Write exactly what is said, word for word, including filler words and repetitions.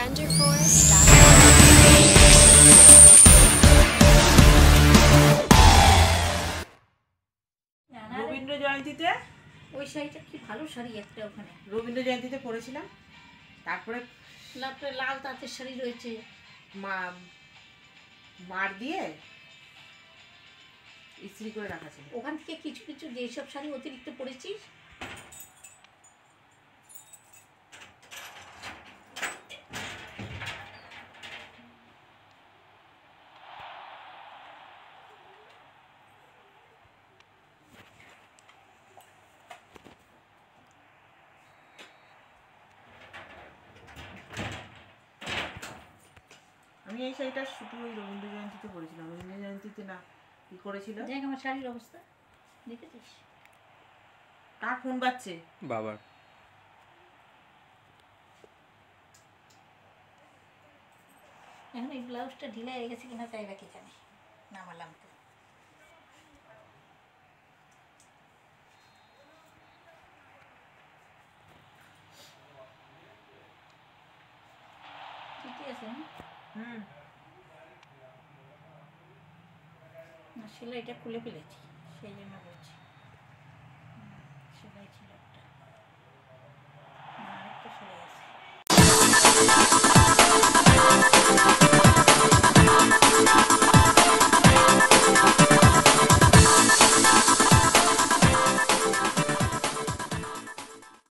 Slenderforce dot com Rabindra জয়ন্তীতে ওই শাড়িটা কি ভালো শাড়ি একটা ওখানে রবীন্দ্র জয়ন্তীতে পরেছিলাম। তারপরে লাল লাল তাঁতের শাড়ি রয়েছে, মা মার দিয়ে ইস্ত্রি করে রাখা ছিল। ওখান থেকে কিছু কিছু যেসব শাড়ি অতিরিক্ত পরেছিস আমি এই শাড়িটা শুধু ওই রবীন্দ্র জয়ন্তীতে পরেছিলাম। রবীন্দ্র জয়ন্তীতে না কি করেছিল, দেখ আমার শাড়ির অবস্থা দেখেছিস? কার ফোন বাজছে? বাবার। এখন এই ব্লাউজটা ঢিলা হয়ে গেছে কিনা তাই বা কি জানি, নামালাম তো। ঠিকই আছে না? হুম, না সেলাইটা খুলে ফেলেছি সেই জন্য বলছি। সেলাই ছিল একটা, না আরেকটা সেলাই আছে।